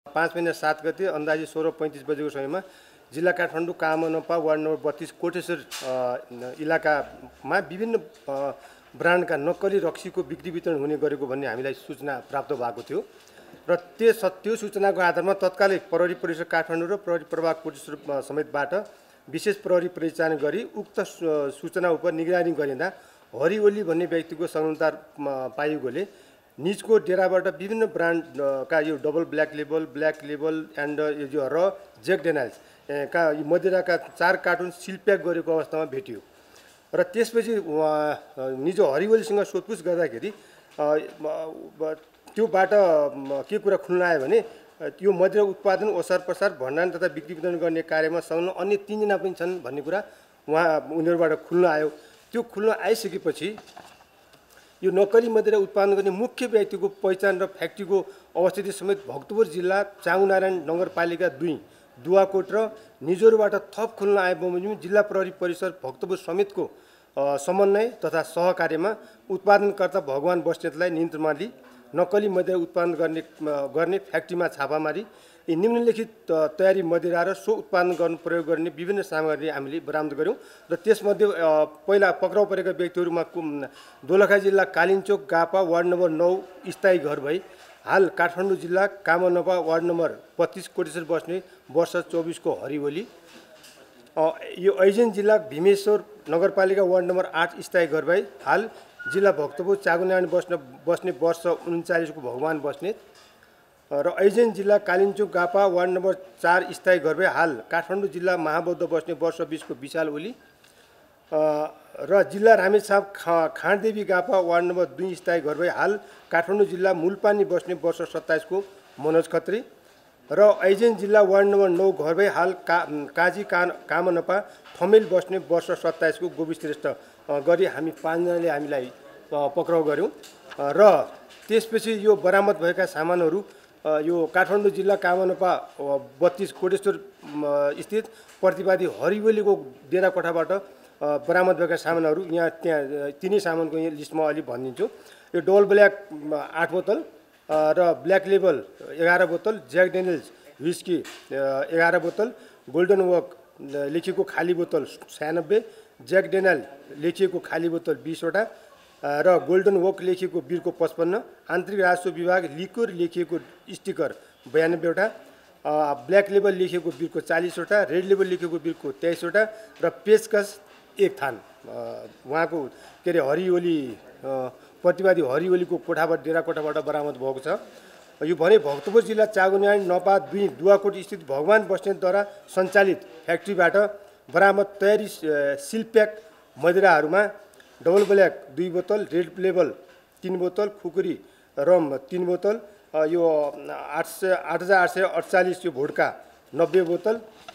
5 महिना 7 गते अन्दाजी 16:35 बजेको समयमा जिल्ला काठमाडौँ कामनपा वार्ड नम्बर 32 कोटेश्वर इलाकामा विभिन्न ब्रान्डका नक्कली रक्सीको बिक्री वितरण हुने गरेको भन्ने हामीलाई सूचना प्राप्त भएको थियो र त्यो सूचनाको आधारमा तत्कालै प्रहरी परिसर काठमाडौँ र प्रहरी प्रभाग कोटेश्वर समेतबाट विशेष प्रहरी परिचालन गरी उक्त सूचना उप निगरानी गरिँदा हरिओली भन्ने व्यक्तिको संलग्नता पाइएकोले निजको डेराबाट विभिन्न ब्रान्डका यो डबल ब्ल्याक लेबल एन्ड यो र ज्याक डेनियल्स का मदिराका 4 कार्टुन सिलप्याक गरेको अवस्थामा भेटियो र त्यसपछि निज हरिओलीसँग सोधपुछ गर्दाखेरि त्योबाट के कुरा खुल्न आयो भने यो मदिरा उत्पादन ओसार प्रसार भण्डारण तथा बिक्री वितरण गर्ने कार्यमा संलग्न अन्य 3 जना पनि छन् भन्ने कुरा उनीहरूबाट खुल्न आयो। त्यो खुल्न आइसकेपछि यो नक्कली मदिरा उत्पादन गर्ने मुख्य व्यक्तिको पहिचान र फ्याक्ट्रीको अवस्थिति समेत भक्तपुर जिल्ला चाँगुनारायण नगरपालिका 2 दुवाकोट र निजोरबाट थप खुल्न आए बमोजिम जिल्ला प्रहरी परिसर भक्तपुर समेतको समन्वय तथा सहकार्यमा उत्पादनकर्ता भगवान बस्नेतलाई नियन्त्रणमा लिई नक्कली मदिरा उत्पादन गर्ने फ्याक्ट्रीमा छापामारी यी निम्नलिखित तयारी मदिरा र सो उत्पादन गर्न प्रयोग गर्ने विभिन्न सामग्री हामीले बरामद गऱ्यौँ र त्यसमध्ये पहिला पक्राउ परेका व्यक्तिहरूमा दोलखा जिल्ला कालिन्चोक गापा वार्ड नम्बर 9 स्थायी घर भई हाल काठमाडौँ जिल्ला कामनपा वार्ड नम्बर 32 कोटेश्वर बस्ने वर्ष 24 को हरिओली, यो ऐजेन जिल्ला भीमेश्वर नगरपालिका वार्ड नम्बर 8 स्थायी घर भई हाल जिल्ला भक्तपुर चाँगुनारायण बस्ने वर्ष 39 को भगवान बस्नेत र ऐजेन जिल्ला कालिन्चोक गापा वार्ड नम्बर 4 स्थायी घर भई हाल काठमाडौँ जिल्ला महाबौद्ध बस्ने वर्ष 20 को विशाल ओली र जिल्ला रामेछाप खाँडदेवी गापा वार्ड नम्बर 2 स्थायी घर भई हाल काठमाडौँ जिल्ला मूलपानी बस्ने वर्ष 27 को मनोज खत्री र ऐजेन जिल्ला वार्ड नम्बर 9 घर भई हाल काजी कामनपा ठमेल बस्ने वर्ष 27 को गोविश श्रेष्ठ गरी हामी 5 जनाले हामीलाई पक्राउ गऱ्यौँ र त्यसपछि यो बरामद भएका सामानहरू यो काठमाडौँ जिल्ला कामनपा 32 कोटेश्वर स्थित प्रतिवादी हरिओलीको डेरा कोठाबाट बरामद भएका सामानहरू यहाँ तिनै सामानको यहाँ लिस्टमा अलि भनिदिन्छु। यो डबल ब्ल्याक 8 बोतल र ब्ल्याक लेबल 11 बोतल, ज्याक डेनियल्स व्हिस्की 11 बोतल, गोल्डन वक लेखिएको खाली बोतल 96, ज्याक डेनियल लेखिएको खाली बोतल 20 वटा र गोल्डन वक लेखिएको बिरको 55, आन्तरिक राजस्व विभाग लिक्वर लेखिएको स्टिकर 92 वटा, ब्ल्याक लेबल लेखिएको बिरको 40 वटा, रेड लेबल लेखिएको बिरको 23 वटा र पेचकस 1 थान उहाँको के अरे हरिओली प्रतिवादी हरिओलीको कोठाबाट डेरा कोठाबाट बरामद भएको छ। यो भने भक्तपुर जिल्ला चाँगुनारायण नपा 2 दुवाकोट स्थित भगवान बस्नेतद्वारा सञ्चालित फ्याक्ट्रीबाट बरामद तयारी सिलप्याक मदिराहरूमा डबल ब्ल्याक 2 बोतल, रेड लेबल 3 बोतल, खुकुरी रम 3 बोतल, यो 8848 यो भोड्का 90 बोतल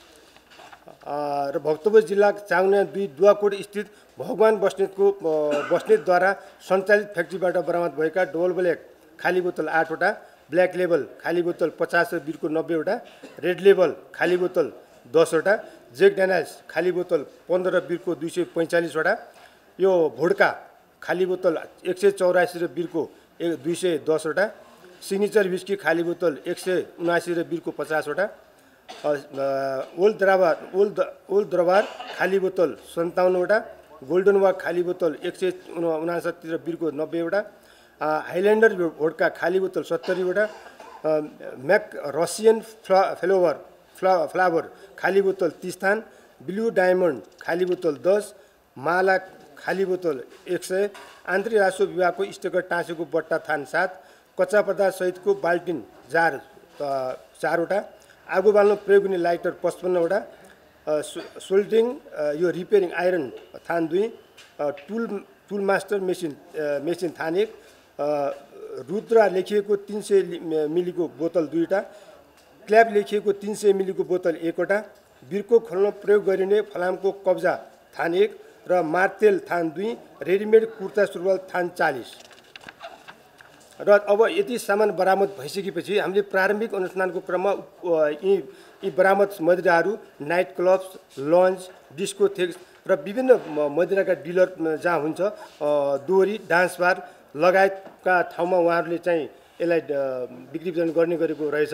र भक्तपुर जिल्ला चाँगुनारायण 2 दुवाकोट स्थित भगवान बस्नेतद्वारा सञ्चालित फ्याक्ट्रीबाट बरामद भएका डबल ब्ल्याक खाली बोतल 8 वटा, ब्ल्याक लेबल खाली बोतल 50 र बिरको 90 वटा, रेड लेबल खाली बोतल 10 वटा, ज्याक डेनियल्स खाली बोतल 15 र बिरको 245 वटा, यो भोड्का खाली बोतल 184 र बिरको 210 वटा, सिग्नेचर व्हिस्की खाली बोतल 179 र बिरको 50 वटा, ओल्ड दरबार खाली बोतल 57 वटा, गोल्डन वाक खाली बोतल 159 र बिरको 90 वटा, हाइल्यान्डर भोड्का खाली बोतल 70 वटा, म्याक रसियन फ्लावर खाली बोतल 30 थान, ब्लू डायमन्ड खाली बोतल 10, माला खाली बोतल 100, आन्तरिक राजस्व विभागको स्टिकर टाँसेको बट्टा थान 7, कच्चा पदार्थ सहितको बाल्टिन जार 4 वटा, आगो बाल्न प्रयोग हुने लाइटर 55 वटा, सोल्डिङ यो रिपेयरिङ आइरन थान 2, टुल मास्टर मेसिन थान 1, रुद्रा लेखिएको 300 मिलीको बोतल 2 वटा, क्ल्याब लेखिएको 300 मिलीको बोतल 1 वटा, बिर्को खोल्न प्रयोग गरिने फलामको कब्जा थान 1 र मार्तेल थान 2, रेडिमेड कुर्ता सुरुवाल थान 40 र अब यति सामान बरामद भइसकेपछि हामीले प्रारम्भिक अनुसन्धानको क्रममा यी बरामद मदिराहरू नाइट क्लब्स, लन्च, डिस्कोथेक्स र विभिन्न मदिराका डिलर जहाँ हुन्छ दोहोरी, डान्स बार लगायतका ठाउँमा उहाँहरूले चाहिँ यसलाई बिक्री वितरण गर्ने गरेको रहेछ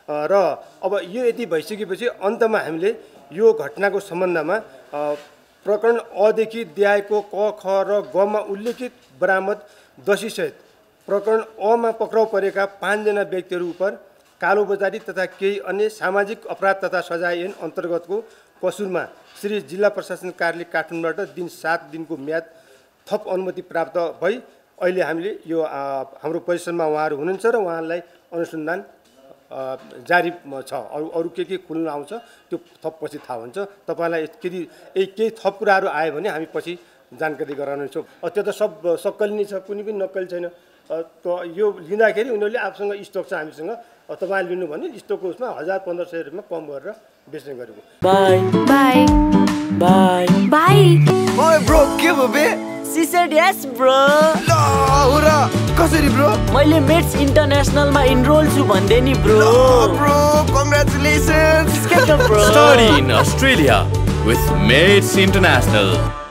र अब यो यति भइसकेपछि अन्तमा हामीले यो घटनाको सम्बन्धमा प्रकरण अदेखि देहायको क ख र गमा उल्लेखित बरामद दोषीसहित प्रकरण अमा पक्राउ परेका 5 जना व्यक्तिहरू उप कालोबजारी तथा केही अन्य सामाजिक अपराध तथा सजाय ऐन अन्तर्गतको कसुरमा श्री जिल्ला प्रशासन कार्यालय काठमाडौँबाट दिन 7 दिनको म्याद थप अनुमति प्राप्त भई अहिले हामीले यो हाम्रो पोजिसनमा उहाँहरू हुनुहुन्छ र उहाँलाई अनुसन्धान जारी छ। अरू के खुल्न आउँछ त्यो थप पछि थाहा हुन्छ। तपाईँलाई यदि केही थप कुराहरू आयो भने हामी पछि जानकारी गराउनेछौँ। त्यो त सब सक्कली छ, कुनै पनि नक्कली छैन। यो लिँदाखेरि उनीहरूले आफूसँग स्टक छ, हामीसँग तपाईँले लिनु भने स्टकको उसमा 1000-1500 रुपियाँमा कम गरेर बेच्ने गरेको। बाई बाई बाई बाई ओए ब्रो के भयो बे? She said yes bro. ल हो र कसरी ब्रो? मैले मेट्स इन्टरनेसनलमा इनरोल छु भन्दै नि bro. Bro congratulations. Get up bro. Study in Australia with Mates International.